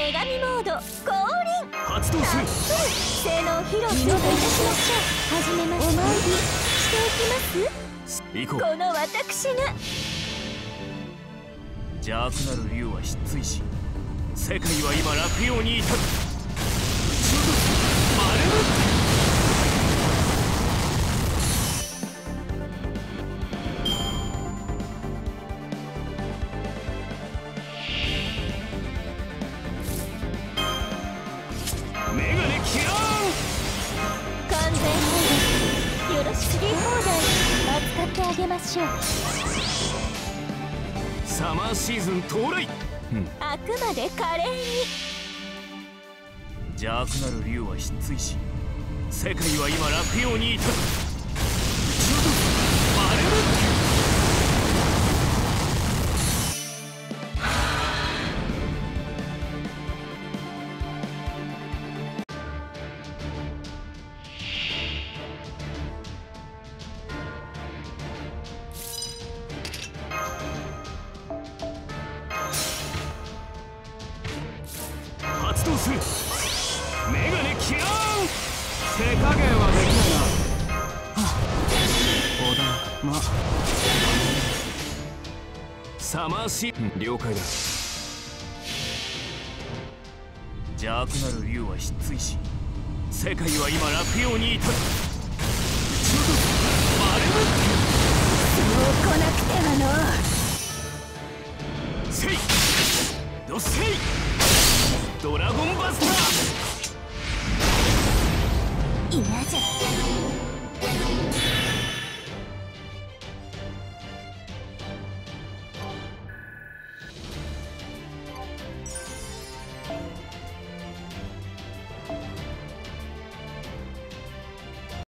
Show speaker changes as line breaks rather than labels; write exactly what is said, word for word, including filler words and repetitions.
女神モード降臨
発動する。
性能披露するといたしましょう。始めます。お参りしておきます。
行こう。
この私が
邪悪なる竜は失墜し、世界は今落葉に至る。マレムメガネキラーン。
完全放題よろしく。放題扱ってあげましょう。
サマーシーズン到来。うん、
あくまで華麗に。
邪悪なる竜は失墜し、世界は今落葉に至る。マレム発動する。メガネキラーン。
手加減はできないな。はあ、おだま。
サマーシー、うん、了解だ。邪悪なる竜は失墜し、世界は今落葉に至る。マレム
そう来なくてはの。
せいどっせいドラゴンバスター。
いない